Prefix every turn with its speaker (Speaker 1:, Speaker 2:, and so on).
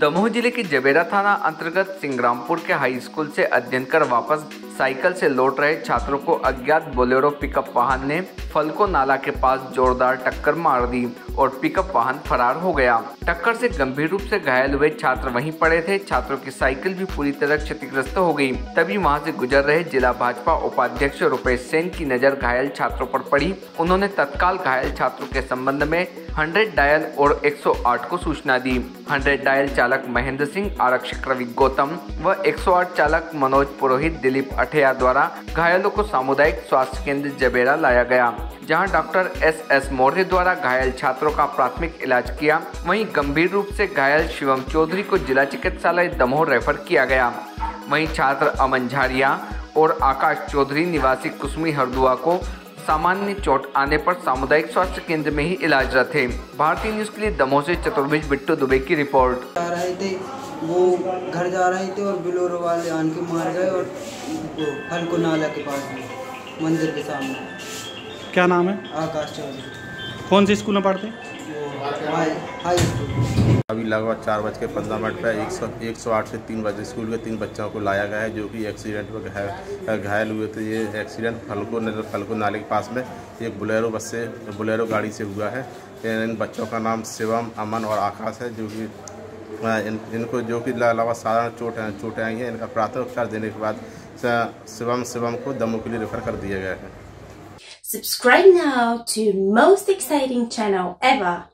Speaker 1: दमोह जिले के जबेरा थाना अंतर्गत सिंग्रामपुर के हाई स्कूल से अध्ययन कर वापस साइकिल से लौट रहे छात्रों को अज्ञात बोलेरो पिकअप वाहन ने फलको नाला के पास जोरदार टक्कर मार दी और पिकअप वाहन फरार हो गया। टक्कर से गंभीर रूप से घायल हुए छात्र वहीं पड़े थे। छात्रों की साइकिल भी पूरी तरह क्षतिग्रस्त हो गई। तभी वहां से गुजर रहे जिला भाजपा उपाध्यक्ष रुपेश सेन की नजर घायल छात्रों पर पड़ी। उन्होंने तत्काल घायल छात्रों के संबंध में 100 डायल और 108 को सूचना दी। 100 डायल चालक महेंद्र सिंह, आरक्षक रवि गौतम व 108 चालक मनोज पुरोहित, दिलीप अठेया द्वारा घायलों को सामुदायिक स्वास्थ्य केंद्र जबेरा लाया गया, जहां डॉक्टर एस मौर्य द्वारा घायल छात्रों का प्राथमिक इलाज किया। वहीं गंभीर रूप से घायल शिवम चौधरी को जिला चिकित्सालय दमोह रेफर किया गया। वहीं छात्र अमन झारिया और आकाश चौधरी निवासी कुसमी हरदुआ को सामान्य चोट आने पर सामुदायिक स्वास्थ्य केंद्र में ही इलाजरत थे। भारतीय न्यूज के लिए दमोह से चतुर्भुज बिट्टू दुबे की रिपोर्ट।
Speaker 2: जा रहे थे, वो घर जा रहे थे और बिलोरो वाले आन के मार गए और फलको नाला के पास में मंदिर के सामने।
Speaker 3: क्या नाम है?
Speaker 2: आकाश चौधरी।
Speaker 3: कौन से स्कूल में पढ़ते?
Speaker 2: High school.
Speaker 4: अभी लगभग 4:15 पर 108 से 3 बजे स्कूल के 3 बच्चों को लाया गया है, जो कि एक्सीडेंट में घायल हुए थे। ये एक्सीडेंट फलको नाले के पास में एक बोलेरो गाड़ी से हुआ है। इन बच्चों का नाम शिवम, अमन और आकाश है, जो कि इनको जो कि अलावा साधारण चोटें आई हैं। इनका प्राथमिक उपचार देने के बाद शिवम को दमोह के लिए रेफर कर दिया गया है।
Speaker 5: Subscribe now to most exciting channel ever.